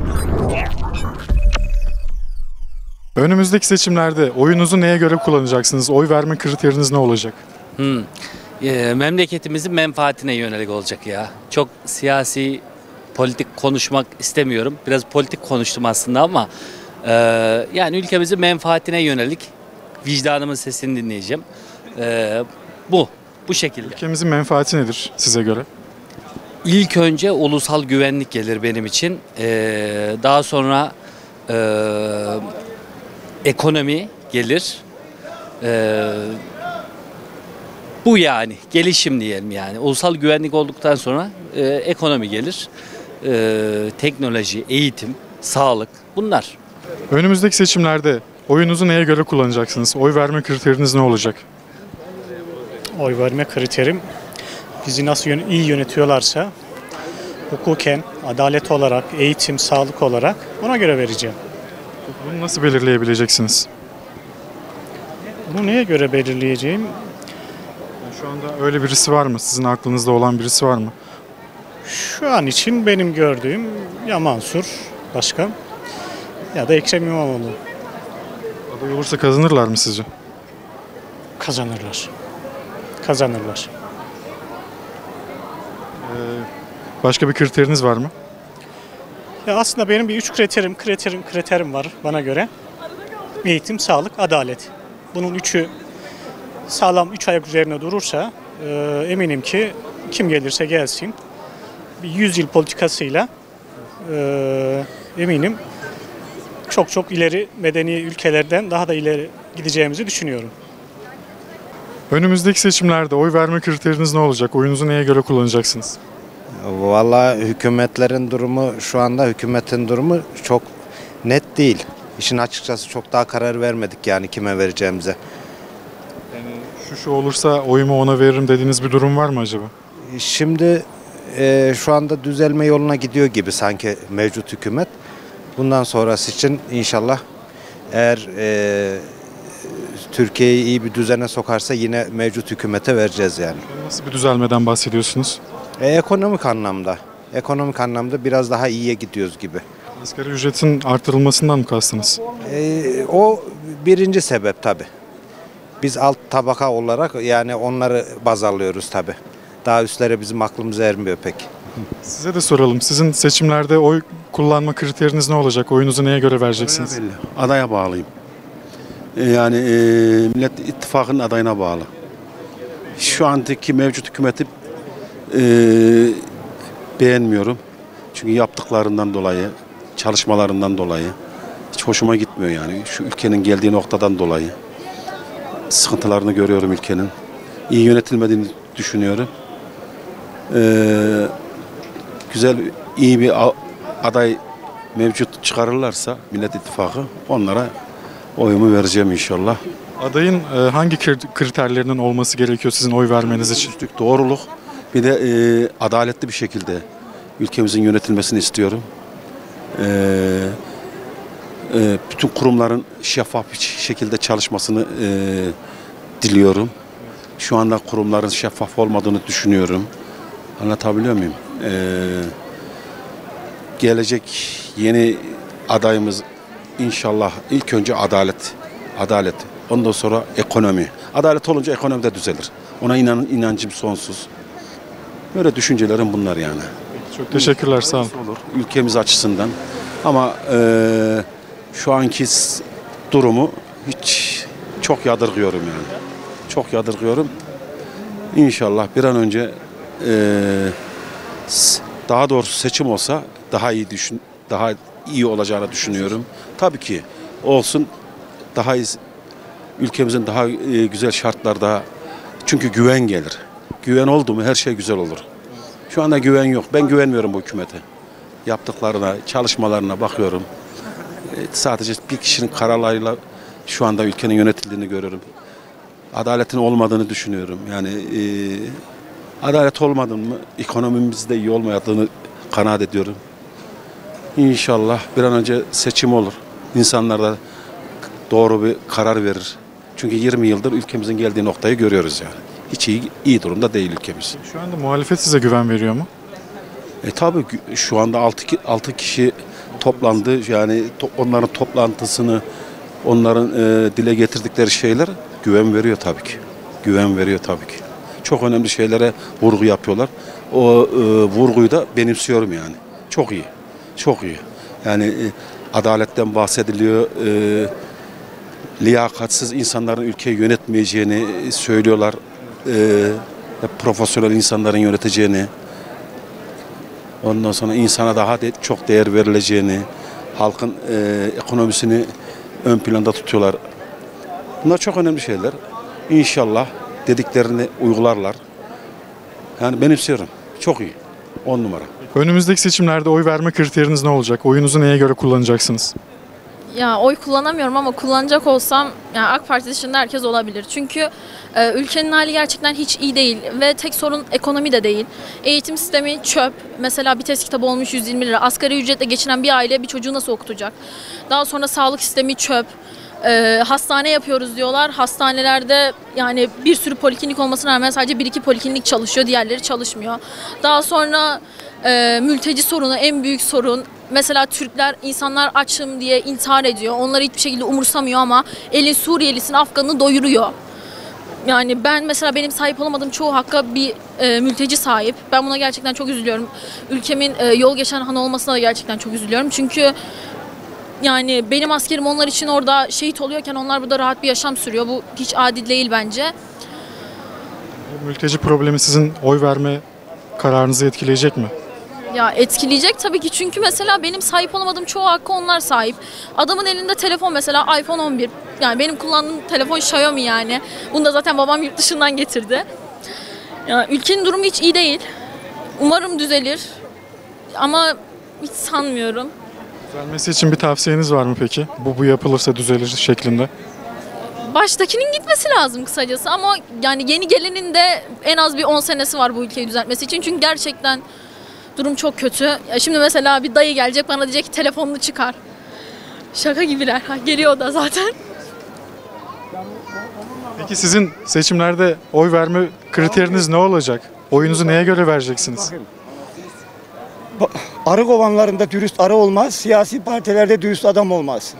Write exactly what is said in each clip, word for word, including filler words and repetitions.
Önümüzdeki seçimlerde oyunuzu neye göre kullanacaksınız? Oy verme kriteriniz ne olacak? Hmm. E, memleketimizin menfaatine yönelik olacak ya. Çok siyasi, politik konuşmak istemiyorum. Biraz politik konuştum aslında ama e, yani ülkemizin menfaatine yönelik vicdanımın sesini dinleyeceğim. E, bu, bu şekilde. Ülkemizin menfaati nedir size göre? İlk önce ulusal güvenlik gelir benim için. E, daha sonra e, ekonomi gelir. E, bu yani gelişim diyelim yani. Ulusal güvenlik olduktan sonra e, ekonomi gelir. E, teknoloji, eğitim, sağlık bunlar. Önümüzdeki seçimlerde oyunuzu neye göre kullanacaksınız? Oy verme kriteriniz ne olacak? Oy verme kriterim bizi nasıl yön- iyi yönetiyorlarsa hukuken, adalet olarak, eğitim, sağlık olarak ona göre vereceğim. Bunu nasıl belirleyebileceksiniz? Bunu neye göre belirleyeceğim? Şu anda öyle birisi var mı? Sizin aklınızda olan birisi var mı? Şu an için benim gördüğüm ya Mansur Başkan ya da Ekrem İmamoğlu Aday olursa kazanırlar mı sizce? kazanırlar. Kazanırlar. Başka bir kriteriniz var mı? Ya aslında benim bir üç kriterim, kriterim, kriterim var bana göre. Eğitim, sağlık, adalet. Bunun üçü sağlam üç ayak üzerine durursa e, eminim ki kim gelirse gelsin bir yüz yıl politikasıyla e, eminim çok çok ileri medeni ülkelerden daha da ileri gideceğimizi düşünüyorum. Önümüzdeki seçimlerde oy verme kriteriniz ne olacak? Oyunuzu neye göre kullanacaksınız? Vallahi hükümetlerin durumu şu anda hükümetin durumu çok net değil. İşin açıkçası çok daha karar vermedik yani kime vereceğimize. Yani şu şu olursa oyumu ona veririm dediğiniz bir durum var mı acaba? Şimdi e, şu anda düzelme yoluna gidiyor gibi sanki mevcut hükümet. Bundan sonrası için inşallah eğer e, Türkiye'yi iyi bir düzene sokarsa yine mevcut hükümete vereceğiz yani. Nasıl bir düzelmeden bahsediyorsunuz? E, ekonomik anlamda, ekonomik anlamda biraz daha iyiye gidiyoruz gibi. Asgari ücretin artırılmasından mı kastınız? E, o birinci sebep tabii. Biz alt tabaka olarak yani onları baz alıyoruz tabii. Daha üstlere bizim aklımız ermiyor pek. Size de soralım. Sizin seçimlerde oy kullanma kriteriniz ne olacak? Oyunuzu neye göre vereceksiniz? Belli. Adaya bağlıyım. E, Yani e, Millet İttifakı'nın adayına bağlı. Şu andaki mevcut hükümeti e, beğenmiyorum. Çünkü yaptıklarından dolayı, çalışmalarından dolayı hiç hoşuma gitmiyor yani. Şu ülkenin geldiği noktadan dolayı sıkıntılarını görüyorum ülkenin. İyi yönetilmediğini düşünüyorum. Ee, güzel, iyi bir a- aday mevcut çıkarırlarsa Millet İttifakı onlara oyumu vereceğim inşallah. Adayın e, hangi kri- kriterlerinin olması gerekiyor sizin oy vermeniz için? Dürüstlük, doğruluk, bir de e, adaletli bir şekilde ülkemizin yönetilmesini istiyorum. Ee, e, bütün kurumların şeffaf bir şekilde çalışmasını e, diliyorum. Şu anda kurumların şeffaf olmadığını düşünüyorum. Anlatabiliyor muyum? Ee, gelecek yeni adayımız inşallah ilk önce adalet. Adalet. Ondan sonra ekonomi. Adalet olunca ekonomi de düzelir. Ona inan, inancım sonsuz. Böyle düşüncelerim bunlar yani. Çok teşekkürler, sağ olun. Olur ülkemiz açısından. Ama e, şu anki s- durumu hiç çok yadırgıyorum yani. Çok yadırgıyorum. İnşallah bir an önce e, s- daha doğrusu seçim olsa daha iyi düşün, daha iyi olacağını düşünüyorum. Tabii ki olsun, daha iyi, ülkemizin daha e, güzel şartlarda, çünkü güven gelir. Güven oldu mu her şey güzel olur. Şu anda güven yok. Ben güvenmiyorum bu hükümete. Yaptıklarına, çalışmalarına bakıyorum. E, sadece bir kişinin kararlarıyla şu anda ülkenin yönetildiğini görüyorum. Adaletin olmadığını düşünüyorum. Yani e, adalet olmadı mı ekonomimizde iyi olmadığını kanaat ediyorum. İnşallah bir an önce seçim olur. İnsanlar da doğru bir karar verir. Çünkü yirmi yıldır ülkemizin geldiği noktayı görüyoruz yani. Hiç iyi, iyi durumda değil ülkemiz. Şu anda muhalefet size güven veriyor mu? E tabii şu anda altı altı kişi toplandı. Yani to- onların toplantısını, onların e, dile getirdikleri şeyler güven veriyor tabii ki. Güven veriyor tabii ki. Çok önemli şeylere vurgu yapıyorlar. O e, vurguyu da benimsiyorum yani. Çok iyi. Çok iyi. Yani e, adaletten bahsediliyor. E, liyakatsiz insanların ülkeyi yönetmeyeceğini söylüyorlar. E, profesyonel insanların yöneteceğini. Ondan sonra insana daha de, çok değer verileceğini, halkın e, ekonomisini ön planda tutuyorlar. Bunlar çok önemli şeyler. İnşallah dediklerini uygularlar. Yani benimsiyorum. Çok iyi. On numara. Önümüzdeki seçimlerde oy verme kriteriniz ne olacak? Oyunuzu neye göre kullanacaksınız? Ya oy kullanamıyorum ama kullanacak olsam yani AK Parti dışında herkes olabilir. Çünkü e, ülkenin hali gerçekten hiç iyi değil ve tek sorun ekonomi de değil. Eğitim sistemi çöp. Mesela bir test kitabı olmuş yüz yirmi lira. Asgari ücretle geçinen bir aile bir çocuğu nasıl okutacak? Daha sonra sağlık sistemi çöp. E, hastane yapıyoruz diyorlar. Hastanelerde yani bir sürü poliklinik olmasına rağmen sadece bir iki poliklinik çalışıyor. Diğerleri çalışmıyor. Daha sonra e, mülteci sorunu en büyük sorun. Mesela Türkler, insanlar açım diye intihar ediyor. Onları hiçbir şekilde umursamıyor ama elin Suriyelisini, Afganını doyuruyor. Yani ben mesela benim sahip olamadığım çoğu hakka bir e, mülteci sahip. Ben buna gerçekten çok üzülüyorum. Ülkemin e, yol geçen han olmasına da gerçekten çok üzülüyorum. Çünkü yani benim askerim onlar için orada şehit oluyorken onlar burada rahat bir yaşam sürüyor. Bu hiç adil değil bence. Bu mülteci problemi sizin oy verme kararınızı etkileyecek mi? Ya etkileyecek tabii ki çünkü mesela benim sahip olamadığım çoğu hakkı onlar sahip. Adamın elinde telefon mesela iPhone on bir. Yani benim kullandığım telefon Xiaomi yani. Bunu da zaten babam yurt dışından getirdi. Ya ülkenin durumu hiç iyi değil. Umarım düzelir. Ama hiç sanmıyorum. Düzelmesi için bir tavsiyeniz var mı peki? Bu bu yapılırsa düzelir şeklinde. Baştakinin gitmesi lazım kısacası ama yani yeni gelenin de en az bir on senesi var bu ülkeyi düzeltmesi için. Çünkü gerçekten durum çok kötü. Ya şimdi mesela bir dayı gelecek bana diyecek ki telefonunu çıkar. Şaka gibiler. Ha, geliyor da zaten. Peki sizin seçimlerde oy verme kriteriniz ne olacak? Oyunuzu neye göre vereceksiniz? Arı kovanlarında dürüst arı olmaz, siyasi partilerde dürüst adam olmaz.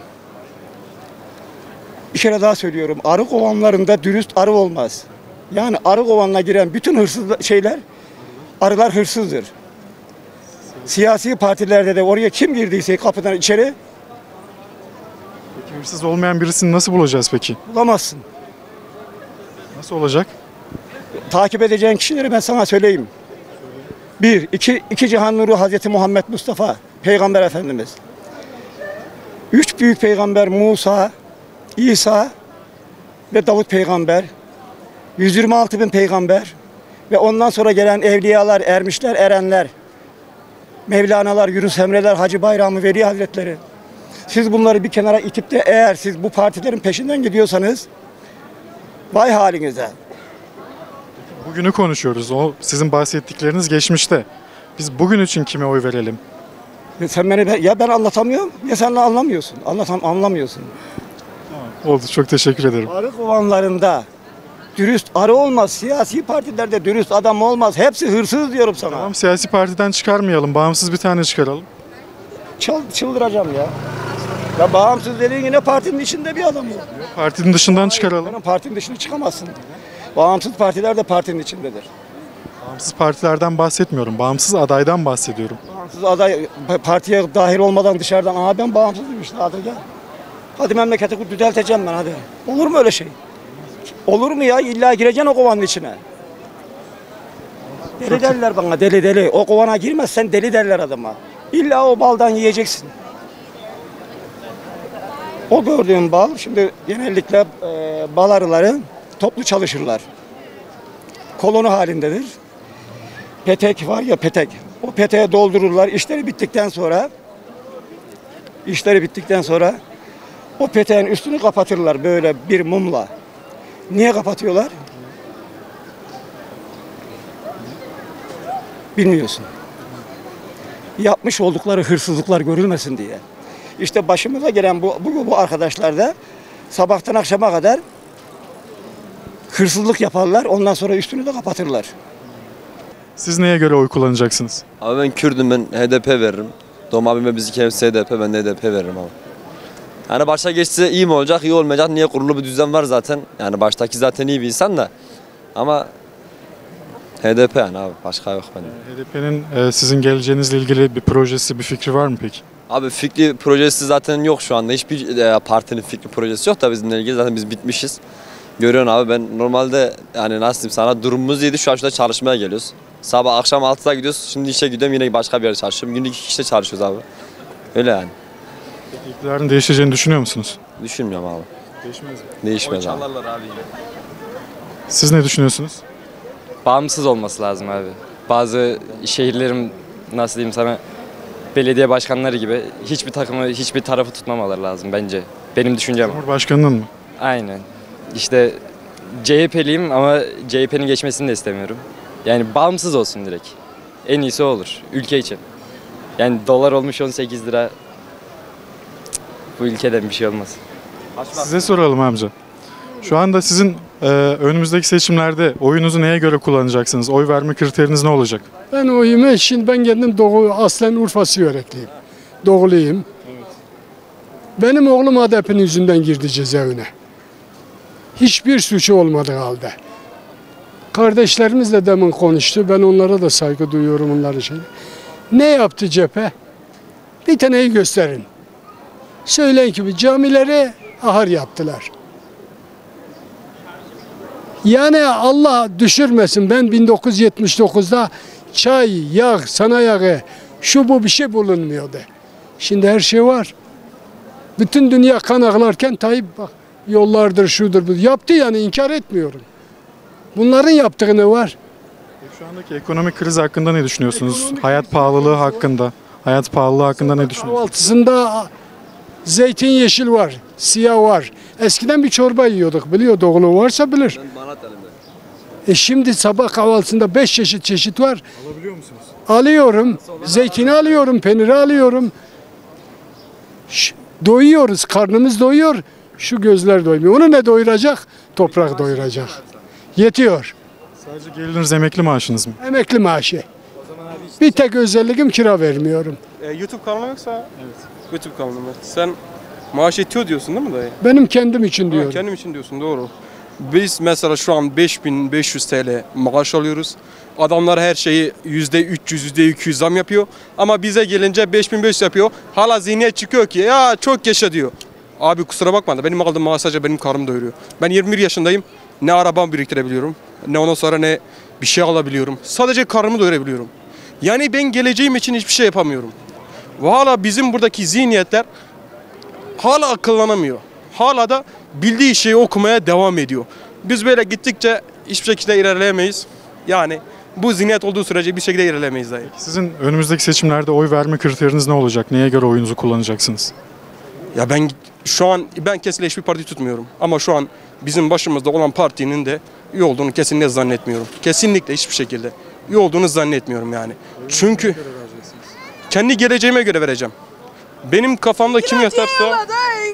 Bir kere daha söylüyorum, arı kovanlarında dürüst arı olmaz. Yani arı kovanına giren bütün hırsız şeyler, arılar hırsızdır. Siyasi partilerde de oraya kim girdiyse kapıdan içeri Peki hırsız olmayan birisini nasıl bulacağız peki? bulamazsın. Nasıl olacak? Takip edeceğin kişileri ben sana söyleyeyim. Bir, iki, iki cihan nuru Hazreti Muhammed Mustafa, Peygamber Efendimiz. Üç büyük peygamber Musa, İsa ve Davut peygamber. yüz yirmi altı bin peygamber ve ondan sonra gelen evliyalar, ermişler, erenler. Mevlana'lar, Yunus Emre'ler, Hacı Bayramı Veli Hazretleri. Siz bunları bir kenara itip de eğer siz bu partilerin peşinden gidiyorsanız vay halinize. Bugünü konuşuyoruz. O sizin bahsettikleriniz geçmişte. Biz bugün için kime oy verelim? Sen beni ya ben anlatamıyorum ya sen de anlamıyorsun. Anlatam anlamıyorsun. Oldu. Çok teşekkür ederim. Arı kovanlarında dürüst arı olmaz. Siyasi partilerde dürüst adam olmaz. Hepsi hırsız diyorum sana. Tamam, siyasi partiden çıkarmayalım. Bağımsız bir tane çıkaralım. Çıl, çıldıracağım ya. Ya bağımsız dediğin yine partinin içinde bir adam. Partinin dışından çıkaralım. Senin partinin dışına çıkamazsın. Bağımsız partiler de partinin içindedir. Bağımsız partilerden bahsetmiyorum. Bağımsız adaydan bahsediyorum. Bağımsız aday partiye dahil olmadan dışarıdan aa ben bağımsızım işte hadi gel. Hadi memleketi düzelteceğim ben hadi. Olur mu öyle şey? Olur mu ya? İlla gireceksin o kovanın içine. Deli derler bana deli deli. O kovana girmezsen deli derler adama. İlla o baldan yiyeceksin. O gördüğün bal şimdi genellikle e, bal arıları toplu çalışırlar. Koloni halindedir. Petek var ya petek. O peteğe doldururlar. İşleri bittikten sonra işleri bittikten sonra o peteğin üstünü kapatırlar böyle bir mumla. Niye kapatıyorlar? Bilmiyorsun. Yapmış oldukları hırsızlıklar görülmesin diye. İşte başımıza gelen bu, bu, bu arkadaşlar da sabahtan akşama kadar hırsızlık yaparlar. Ondan sonra üstünü de kapatırlar. Siz neye göre oy kullanacaksınız? Abi ben Kürdüm, ben H D P veririm. Doğum abime bizimki hem S D P, ben de H D P veririm abi. Yani başa geçse iyi mi olacak, iyi olmayacak. Niye, kurulu bir düzen var zaten. Yani baştaki zaten iyi bir insan da. Ama H D P yani abi, başka yok bende. H D P'nin e, sizin geleceğinizle ilgili bir projesi, bir fikri var mı peki? Abi fikri projesi zaten yok şu anda. Hiçbir e, partinin fikri projesi yok da bizimle ilgili, zaten biz bitmişiz. Görüyorsun abi, ben normalde yani nasıl diyeyim sana, durumumuz iyiydi, şu an şurada çalışmaya geliyoruz. Sabah akşam altıda gidiyoruz, şimdi işe gidiyorum, yine başka bir yerde çalışıyorum. Günlük iki işte çalışıyoruz abi. Öyle yani. İktidarın değişeceğini düşünüyor musunuz? Düşünmüyorum abi. Değişmez mi? Değişmez abi. Siz ne düşünüyorsunuz? Bağımsız olması lazım abi. Bazı şehirlerin, nasıl diyeyim sana, belediye başkanları gibi hiçbir takımı, hiçbir tarafı tutmamaları lazım bence. Benim düşüncem. Cumhurbaşkanının mı? Aynen. İşte C H P'liyim ama C H P'nin geçmesini de istemiyorum. Yani bağımsız olsun direkt. En iyisi o olur ülke için. Yani dolar olmuş on sekiz lira. Cık, bu ülkeden bir şey olmaz. Size soralım amca. Şu anda sizin e, önümüzdeki seçimlerde oyunuzu neye göre kullanacaksınız? Oy verme kriteriniz ne olacak? Ben oyumu, şimdi ben kendim Doğu, aslen Urfa Siverekliyim. Doğuluyum. Benim oğlum A D P'nin yüzünden girdi cezaevine. Hiçbir suçu olmadığı halde. Kardeşlerimiz de demin konuştu. Ben onlara da saygı duyuyorum onların için. Ne yaptı cephe? Bir taneyi gösterin. Söyleyin ki camileri ahır yaptılar. Yani Allah düşürmesin, ben bin dokuz yüz yetmiş dokuzda çay, yağ, sana yağı, şu bu bir şey bulunmuyordu. Şimdi her şey var. Bütün dünya kan ağlarken Tayyip bak yollardır, şudur, budur. Yaptı yani, inkar etmiyorum. Bunların yaptığı ne var? Şu andaki ekonomik kriz hakkında ne düşünüyorsunuz? Ekonomik Hayat kriz pahalılığı hakkında. Hayat pahalılığı hakkında ne düşünüyorsunuz? Kahvaltısında zeytin yeşil var, siyah var. Eskiden bir çorba yiyorduk, biliyor, doğulu varsa bilir. E şimdi sabah kahvaltısında beş çeşit çeşit var. Alabiliyor musunuz? Alıyorum, zeytini alıyorum, peyniri alıyorum. Ş- doyuyoruz, karnımız doyuyor, şu gözler doymuyor. Onu ne doyuracak? Toprak doyuracak. Yetiyor. Sadece geliriniz emekli maaşınız mı? Emekli maaşı. Bir tek özelliğim kira vermiyorum. E, YouTube kanalı yoksa? Evet. YouTube kanalı mı? Sen maaş yetiyor diyorsun değil mi dayı? Benim kendim için Ha, diyorum. kendim için diyorsun, doğru. Biz mesela şu an beş bin beş yüz T L maaş alıyoruz. Adamlar her şeyi yüzde üç yüz, yüzde iki yüz zam yapıyor. Ama bize gelince beş bin beş yüz yapıyor. Hala zihniyet çıkıyor ki ya çok yaşa diyor. Abi kusura bakma da benim aldığım maaş sadece benim karnımı doyuruyor. Ben yirmi bir yaşındayım. Ne arabam biriktirebiliyorum, ne ondan sonra ne bir şey alabiliyorum. Sadece karnımı doyurabiliyorum. Yani ben geleceğim için hiçbir şey yapamıyorum. Ve hala bizim buradaki zihniyetler hala akıllanamıyor. Hala da bildiği şeyi okumaya devam ediyor. Biz böyle gittikçe hiçbir şekilde ilerleyemeyiz. Yani bu zihniyet olduğu sürece bir şekilde ilerleyemeyiz dayı. Sizin önümüzdeki seçimlerde oy verme kriteriniz ne olacak? Neye göre oyunuzu kullanacaksınız? Ya ben şu an ben kesinlikle hiçbir parti tutmuyorum. Ama şu an bizim başımızda olan partinin de iyi olduğunu kesinlikle zannetmiyorum. Kesinlikle hiçbir şekilde iyi olduğunu zannetmiyorum yani. Çünkü kendi geleceğime göre vereceğim. Benim kafamda kim yatarsa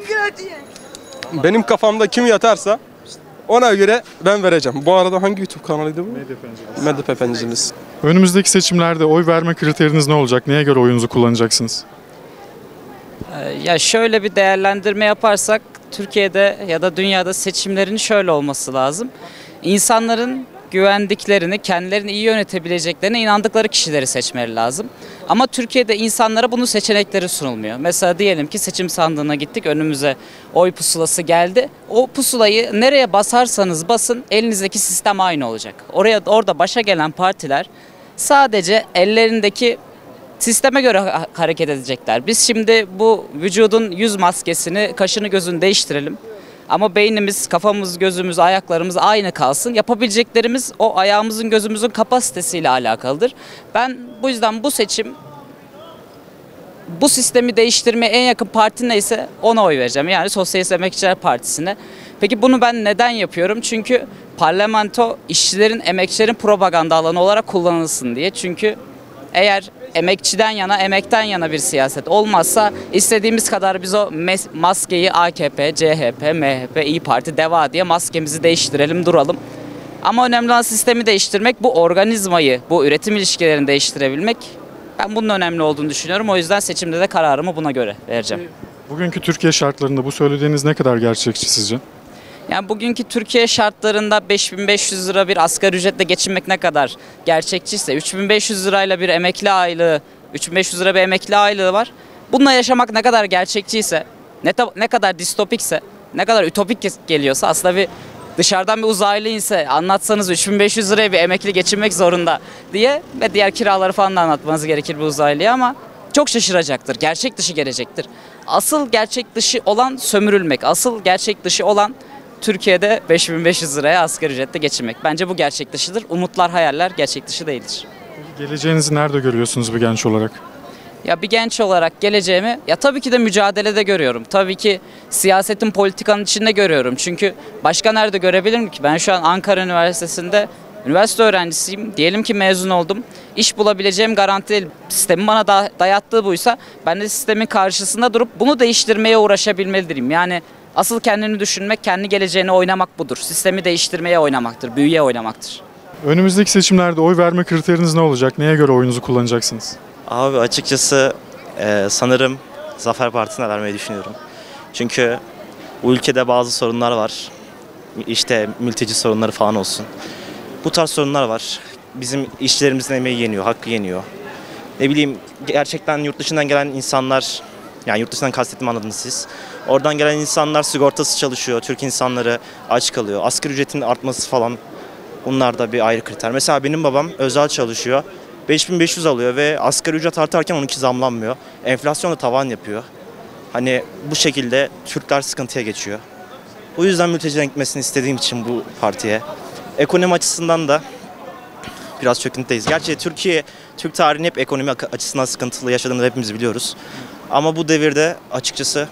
benim kafamda kim yatarsa ona göre ben vereceğim. Bu arada hangi YouTube kanalıydı bu? Medya Efendimiz. Önümüzdeki seçimlerde oy verme kriteriniz ne olacak? Neye göre oyunuzu kullanacaksınız? Ya şöyle bir değerlendirme yaparsak Türkiye'de ya da dünyada seçimlerin şöyle olması lazım. İnsanların güvendiklerini, kendilerini iyi yönetebileceklerine inandıkları kişileri seçmeleri lazım. Ama Türkiye'de insanlara bunun seçenekleri sunulmuyor. Mesela diyelim ki seçim sandığına gittik, önümüze oy pusulası geldi. O pusulayı nereye basarsanız basın elinizdeki sistem aynı olacak. Oraya orada başa gelen partiler sadece ellerindeki sisteme göre ha- hareket edecekler. Biz şimdi bu vücudun yüz maskesini, kaşını gözünü değiştirelim. Ama beynimiz, kafamız, gözümüz, ayaklarımız aynı kalsın. Yapabileceklerimiz o ayağımızın, gözümüzün kapasitesiyle alakalıdır. Ben bu yüzden bu seçim, bu sistemi değiştirmeye en yakın parti neyse ona oy vereceğim. Yani Sosyalist Emekçiler Partisi'ne. Peki bunu ben neden yapıyorum? Çünkü parlamento işçilerin, emekçilerin propaganda alanı olarak kullanılsın diye. Çünkü eğer emekçiden yana, emekten yana bir siyaset olmazsa istediğimiz kadar biz o mes- maskeyi A K P, C H P, M H P, İYİ Parti, DEVA diye maskemizi değiştirelim, duralım. Ama önemli olan sistemi değiştirmek, bu organizmayı, bu üretim ilişkilerini değiştirebilmek. Ben bunun önemli olduğunu düşünüyorum. O yüzden seçimde de kararımı buna göre vereceğim. Bugünkü Türkiye şartlarında bu söylediğiniz ne kadar gerçekçi sizce? Yani bugünkü Türkiye şartlarında beş bin beş yüz lira bir asgari ücretle geçinmek ne kadar gerçekçiyse, üç bin beş yüz lirayla bir emekli aylığı, üç bin beş yüz lira bir emekli aylığı var. Bununla yaşamak ne kadar gerçekçiyse, ne, ne kadar distopikse, ne kadar ütopik geliyorsa, aslında bir dışarıdan bir uzaylı inse anlatsanız üç bin beş yüz liraya bir emekli geçinmek zorunda diye ve diğer kiraları falan da anlatmanız gerekir bir uzaylıya, ama çok şaşıracaktır. Gerçek dışı gelecektir. Asıl gerçek dışı olan sömürülmek, asıl gerçek dışı olan Türkiye'de beş bin beş yüz liraya asgari ücretle geçinmek. Bence bu gerçek dışıdır. Umutlar, hayaller gerçek dışı değildir. Geleceğinizi nerede görüyorsunuz bir genç olarak? Ya bir genç olarak geleceğimi ya tabii ki de mücadelede görüyorum. Tabii ki siyasetin, politikanın içinde görüyorum. Çünkü başka nerede görebilirim ki? Ben şu an Ankara Üniversitesi'nde üniversite öğrencisiyim. Diyelim ki mezun oldum. İş bulabileceğim garanti değil. Sistemin bana da dayattığı buysa ben de sistemin karşısında durup bunu değiştirmeye uğraşabilmeliyim. Yani asıl kendini düşünmek, kendi geleceğini oynamak budur. Sistemi değiştirmeye oynamaktır, büyüye oynamaktır. Önümüzdeki seçimlerde oy verme kriteriniz ne olacak? Neye göre oyunuzu kullanacaksınız? Abi açıkçası e, sanırım Zafer Partisi'ne vermeyi düşünüyorum. Çünkü bu ülkede bazı sorunlar var. İşte mülteci sorunları falan olsun. Bu tarz sorunlar var. Bizim işçilerimizin emeği yeniyor, hakkı yeniyor. Ne bileyim, gerçekten yurt dışından gelen insanlar, yani yurt dışından kastettim, anladınız siz. Oradan gelen insanlar sigortası çalışıyor, Türk insanları aç kalıyor. Asgari ücretin artması falan, bunlar da bir ayrı kriter. Mesela benim babam özel çalışıyor. beş bin beş yüz alıyor ve asgari ücret artarken onunki zamlanmıyor. Enflasyon da tavan yapıyor. Hani bu şekilde Türkler sıkıntıya geçiyor. Bu yüzden mültecilerin gitmesini istediğim için bu partiye. Ekonomi açısından da biraz çöküntüdeyiz. Gerçi Türkiye, Türk tarihinin hep ekonomi açısından sıkıntılı yaşadığını hepimiz biliyoruz. Ama bu devirde açıkçası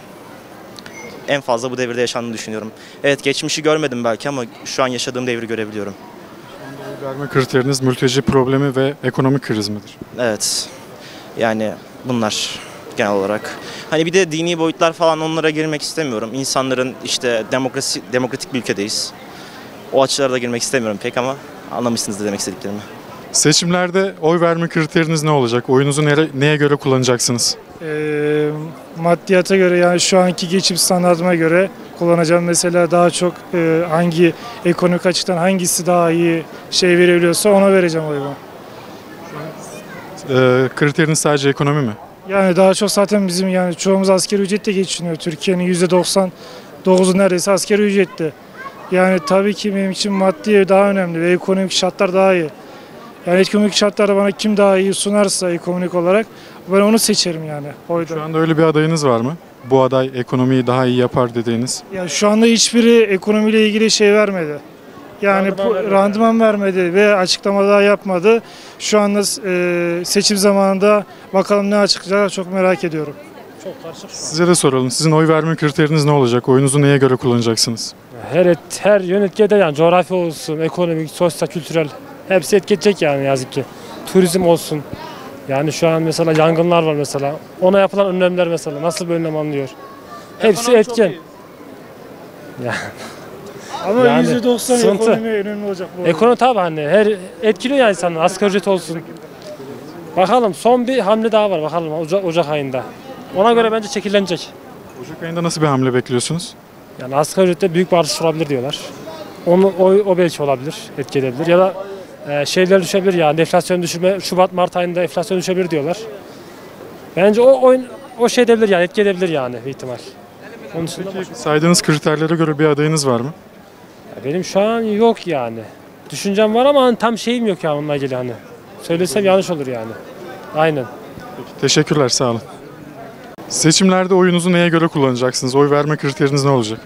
en fazla bu devirde yaşandığını düşünüyorum. Evet, geçmişi görmedim belki ama şu an yaşadığım devri görebiliyorum. Oy verme kriteriniz mülteci problemi ve ekonomik kriz midir? Evet. Yani bunlar genel olarak. Hani bir de dini boyutlar falan, onlara girmek istemiyorum. İnsanların işte demokrasi, demokratik bir ülkedeyiz. O açılara da girmek istemiyorum pek ama anlamışsınızdır demek istediklerimi. Seçimlerde oy verme kriteriniz ne olacak? Oyunuzu nere, neye göre kullanacaksınız? E, maddiyata göre, yani şu anki geçim standartıma göre kullanacağım. Mesela daha çok e, hangi ekonomik açıdan hangisi daha iyi şey verebiliyorsa ona vereceğim oyumu. E, kriteriniz sadece ekonomi mi? Yani daha çok zaten bizim, yani çoğumuz asgari ücretle geçiniyor. Türkiye'nin yüzde doksan dokuzu neredeyse asgari ücretli. Yani tabii ki benim için maddi daha önemli ve ekonomik şartlar daha iyi. Yani ekonomik şartlarda bana kim daha iyi sunarsa ekonomik olarak ben onu seçerim yani. Oyda. Şu anda öyle bir adayınız var mı? Bu aday ekonomiyi daha iyi yapar dediğiniz. Ya şu anda hiçbiri ekonomiyle ilgili şey vermedi. Yani randıman, vermedi. randıman vermedi ve açıklama daha yapmadı. Şu anda e, seçim zamanında bakalım ne açıklayacak, çok merak ediyorum. Çok karışık. Size de soralım. Sizin oy verme kriteriniz ne olacak? Oyunuzu neye göre kullanacaksınız? Her et, her yön etki eder yani, coğrafya olsun, ekonomik, sosyal, kültürel hepsi etki edecek yani, yazık ki. Turizm olsun. Yani şu an mesela yangınlar var mesela. Ona yapılan önlemler mesela nasıl bir önlem alınıyor? Hepsi etken. Yani. Ama yani yüzde doksan ekonomi önemli olacak bu. Ekonomi tabii hani her etkiliyor yani insanlar. Asgari ücret olsun. Bakalım son bir hamle daha var bakalım Ocak, Ocak ayında. Ona göre bence şekillenecek. Ocak ayında nasıl bir hamle bekliyorsunuz? Yani asgari ücrette büyük bir artış olabilir diyorlar. Onu, o, o belki olabilir, etki edebilir. Ya da e, şeyler düşebilir yani, enflasyon düşürme, Şubat Mart ayında enflasyon düşebilir diyorlar. Bence o oyun o şey edebilir yani, etki edebilir yani bir ihtimal. Onun dışında Peki, saydığınız kriterlere göre bir adayınız var mı? Ya benim şu an yok yani. Düşüncem var ama hani tam şeyim yok ya onunla ilgili hani. Söylesem yanlış olur yani. Aynen. Peki, teşekkürler, sağ olun. Seçimlerde oyunuzu neye göre kullanacaksınız? Oy verme kriteriniz ne olacak?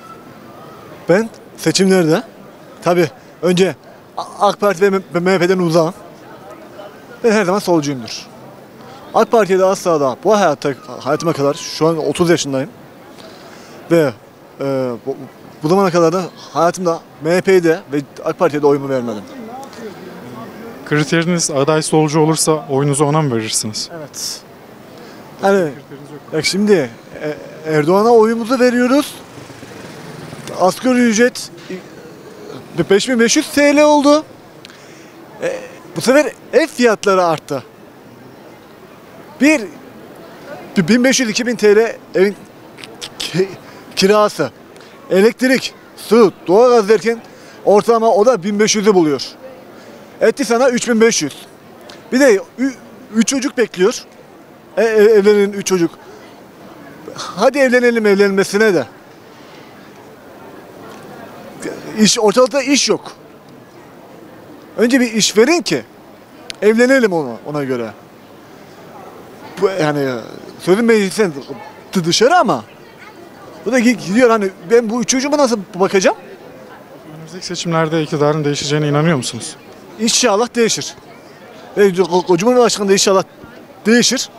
Ben seçimlerde tabii önce AK Parti ve M H P'den uzağım. Ben her zaman solcuyumdur. AK Parti'ye de asla da bu hayatta, hayatıma kadar, şu an otuz yaşındayım. Ve e, bu, bu zamana kadar da hayatımda M H P'de ve AK Parti'ye de oyumu vermedim. Kriteriniz aday solcu olursa oyunuzu ona mı verirsiniz? Evet. Hani bak şimdi Erdoğan'a oyumuzu veriyoruz. Asgari ücret beş bin beş yüz T L oldu. E, bu sefer ev fiyatları arttı. Bir bin beş yüz iki bin T L evin ki- kirası, elektrik, su, doğalgaz derken ortalama o da bin beş yüzü buluyor. Etti sana üç bin beş yüz. Bir de üç çocuk bekliyor. E, e, evlenin üç çocuk. Hadi evlenelim evlenmesine de. İş, ortalıkta iş yok. Önce bir iş verin ki evlenelim ona, ona göre. Bu, yani sözün meclisten dışarı ama bu da gidiyor hani ben bu üç çocuğuma nasıl bakacağım? Önümüzdeki seçimlerde iktidarın değişeceğine inanıyor musunuz? İnşallah değişir. Ve Cumhurbaşkanı da inşallah değişir.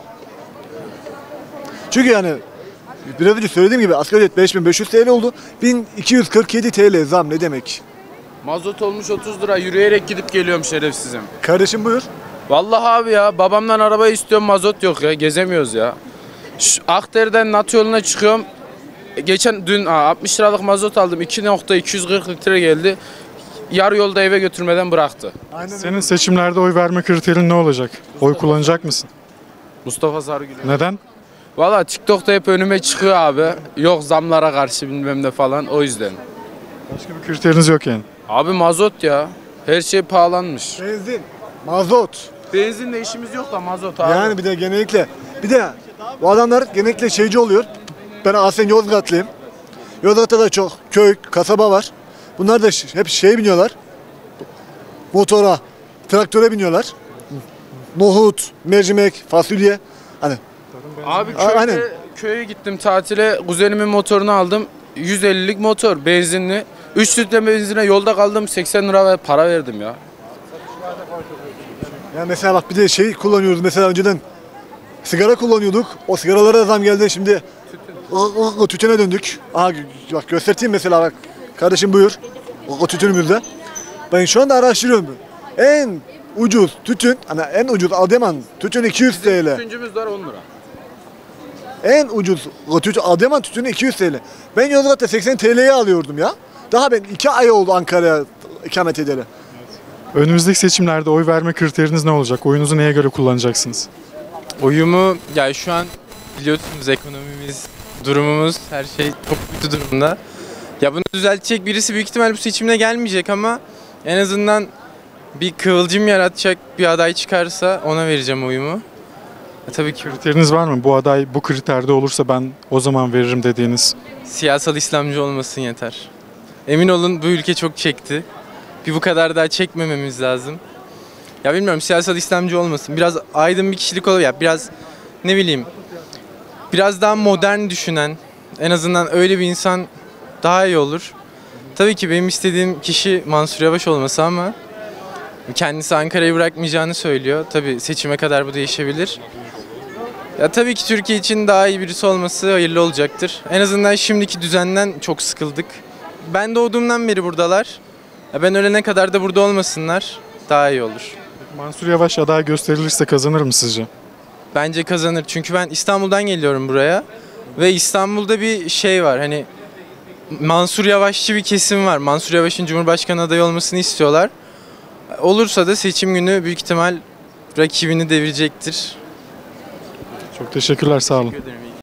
Çünkü yani biraz önce söylediğim gibi asgari ücret beş bin beş yüz T L oldu. bin iki yüz kırk yedi T L zam ne demek? Mazot olmuş otuz lira. Yürüyerek gidip geliyorum şerefsizim. Kardeşim buyur. Vallahi abi ya babamdan araba istiyorum, mazot yok ya, gezemiyoruz ya. Şu Akder'den Nat yoluna çıkıyorum. Geçen dün ha, altmış liralık mazot aldım. iki nokta iki yüz kırk litre geldi. Yarı yolda eve götürmeden bıraktı. Senin seçimlerde oy verme kriterin ne olacak? Oy kullanacak mısın? Mustafa Sarıgül. Neden? Valla TikTok'ta hep önüme çıkıyor abi. Yok zamlara karşı bilmem ne falan, o yüzden. Başka bir kriteriniz yok yani. Abi mazot ya. Her şey pahalanmış. Benzin, mazot. Benzinle işimiz yok da mazot abi. Yani bir de genellikle bir de bu adamlar genellikle şeyci oluyor. Ben aslen Yozgatlıyım. Yozgat'ta da çok köy, kasaba var. Bunlar da hep şey biniyorlar. Motora, traktöre biniyorlar. Nohut, mercimek, fasulye. Hani Abi A- köyde, aynen. köye gittim tatile. Kuzenimin motorunu aldım. yüz ellilik motor benzinli. üç litre benzine yolda kaldım. seksen lira para verdim ya. ya mesela bak bir de şey kullanıyoruz mesela önceden sigara kullanıyorduk. O sigaralara da zam geldi şimdi. O, o, o tütüne döndük. Aha bak göstereyim mesela bak. Kardeşim buyur. O, o tütünümüzde. Ben şu anda araştırıyorum. En ucuz tütün, hani en ucuz Adıyaman tütün iki yüz T L. Tütüncümüz var on lira. En ucuz o tütün, Adıyaman tütünü iki yüz T L. Ben Yozgat'ta seksen T L'ye alıyordum ya. Daha ben iki ay oldu Ankara'ya ikamet edeli. Önümüzdeki seçimlerde oy verme kriteriniz ne olacak? Oyunuzu neye göre kullanacaksınız? Oyumu yani şu an biliyorsunuz ekonomimiz, durumumuz her şey çok kötü durumda. Ya bunu düzeltecek birisi büyük ihtimal bu seçimde gelmeyecek ama en azından bir kıvılcım yaratacak bir aday çıkarsa ona vereceğim oyumu. E, tabii ki Kriteriniz var mı? Bu aday bu kriterde olursa ben o zaman veririm dediğiniz. siyasal İslamcı olmasın yeter. Emin olun bu ülke çok çekti. Bir bu kadar daha çekmememiz lazım. Ya bilmiyorum siyasal İslamcı olmasın. Biraz aydın bir kişilik olur ya biraz ne bileyim biraz daha modern düşünen en azından öyle bir insan daha iyi olur. Tabii ki benim istediğim kişi Mansur Yavaş olması ama kendisi Ankara'yı bırakmayacağını söylüyor. Tabii seçime kadar bu değişebilir. Ya tabii ki Türkiye için daha iyi birisi olması hayırlı olacaktır. En azından şimdiki düzenden çok sıkıldık. Ben doğduğumdan beri buradalar. Ya ben ölene kadar da burada olmasınlar. Daha iyi olur. Mansur Yavaş aday gösterilirse kazanır mı sizce? Bence kazanır. Çünkü ben İstanbul'dan geliyorum buraya. Ve İstanbul'da bir şey var. Hani Mansur Yavaşçı bir kesim var. Mansur Yavaş'ın Cumhurbaşkanı adayı olmasını istiyorlar. Olursa da seçim günü büyük ihtimal rakibini devirecektir. Çok teşekkürler, sağ olun. Teşekkür ederim.